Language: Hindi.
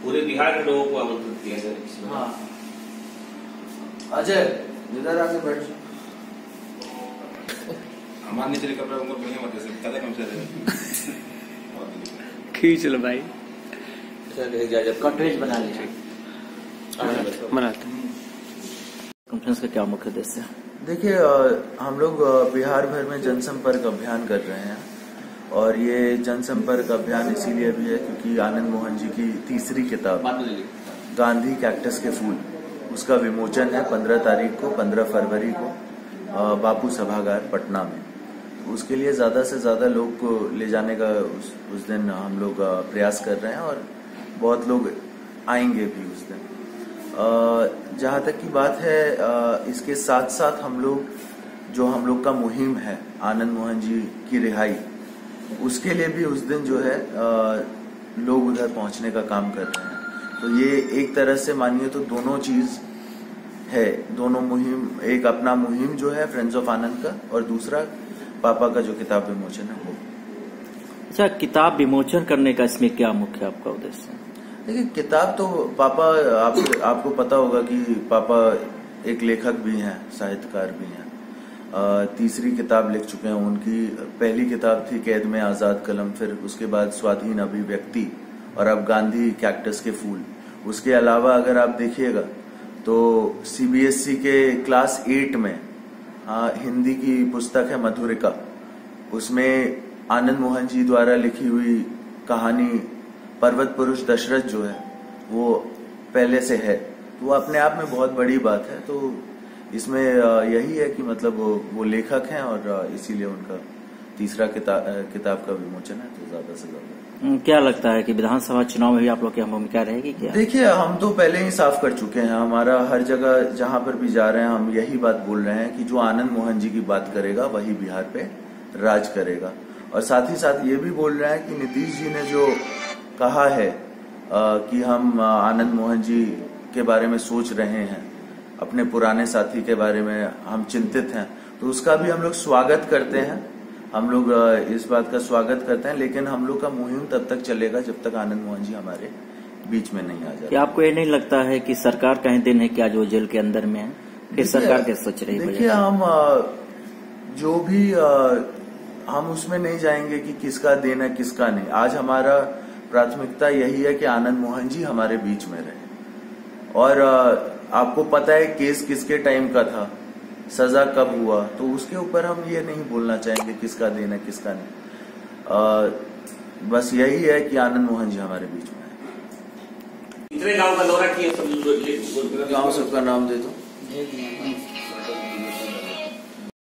पूरे बिहार के लोगों को आमंत्रित किया जाए। हाँ अजय इधर आके बैठ जाओ। हमारे नीचे कपड़ा उनको नहीं मत से कदे कम से खींच लो भाई। कॉन्ट्रेज बना लिया बनाते हैं। कॉन्फ्रेंस का क्या मुख्य उद्देश्य है? देखिए हम लोग बिहार भर में जनसंपर्क अभियान कर रहे हैं और ये जनसंपर्क अभियान इसीलिए भी है क्योंकि आनंद मोहन जी की तीसरी किताब गांधी कैक्टस के फूल उसका विमोचन है 15 तारीख को 15 फरवरी को बापू सभागार पटना में। उसके लिए ज्यादा से ज्यादा लोग को ले जाने का उस दिन हम लोग प्रयास कर रहे हैं और बहुत लोग आएंगे भी उस दिन। जहाँ तक की बात है इसके साथ साथ हम लोग का मुहिम है आनंद मोहन जी की रिहाई, उसके लिए भी उस दिन जो है लोग उधर पहुंचने का काम कर रहे हैं। तो ये एक तरह से मानिए तो दोनों चीज है, दोनों मुहिम, एक अपना मुहिम जो है फ्रेंड्स ऑफ आनंद का और दूसरा पापा का जो किताब विमोचन है वो। अच्छा, किताब विमोचन करने का इसमें क्या मुख्य आपका उद्देश्य है? देखिए किताब तो पापा आपको पता होगा कि पापा एक लेखक भी हैं, साहित्यकार भी हैं। तीसरी किताब लिख चुके हैं। उनकी पहली किताब थी कैद में आजाद कलम, फिर उसके बाद स्वाधीन अभिव्यक्ति और अब गांधी कैक्टस के फूल। उसके अलावा अगर आप देखिएगा तो सीबीएसई के क्लास 8 में हिंदी की पुस्तक है मधुरिका, उसमें आनंद मोहन जी द्वारा लिखी हुई कहानी पर्वत पुरुष दशरथ जो है वो पहले से है, तो वो अपने आप में बहुत बड़ी बात है। तो इसमें यही है कि मतलब वो लेखक हैं और इसीलिए उनका तीसरा किताब का विमोचन है, तो ज्यादा से ज्यादा। क्या लगता है कि विधानसभा चुनाव में भी आप लोग की भूमिका रहेगी क्या? देखिए हम तो पहले ही साफ कर चुके हैं, हमारा हर जगह जहां पर भी जा रहे हैं हम यही बात बोल रहे हैं कि जो आनंद मोहन जी की बात करेगा वही बिहार पे राज करेगा। और साथ ही साथ ये भी बोल रहे हैं कि नीतीश जी ने जो कहा है कि हम आनंद मोहन जी के बारे में सोच रहे हैं, अपने पुराने साथी के बारे में हम चिंतित हैं, तो उसका भी हम लोग स्वागत करते हैं। हम लोग इस बात का स्वागत करते हैं, लेकिन हम लोग का मुहिम तब तक चलेगा जब तक आनंद मोहन जी हमारे बीच में नहीं आ जाते। क्या आपको ये नहीं लगता है कि सरकार का ही दिन है क्या जो जेल के अंदर में है? फिर सरकार क्या सोच रही है? देखिए हम जो भी हम उसमें नहीं जाएंगे कि किसका देन है किसका नहीं। आज हमारा प्राथमिकता यही है कि आनंद मोहन जी हमारे बीच में रहे। और आपको पता है केस किसके टाइम का था, सजा कब हुआ, तो उसके ऊपर हम ये नहीं बोलना चाहेंगे किसका देना किसका नहीं। बस यही है कि आनंद मोहन जी हमारे बीच में है। कितने गांव का दौरा किए सब? गांव सबका नाम दे दो।